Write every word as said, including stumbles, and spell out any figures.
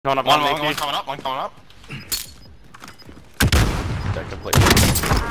Coming up, One, one, one, one coming up, one coming up. Dead completely.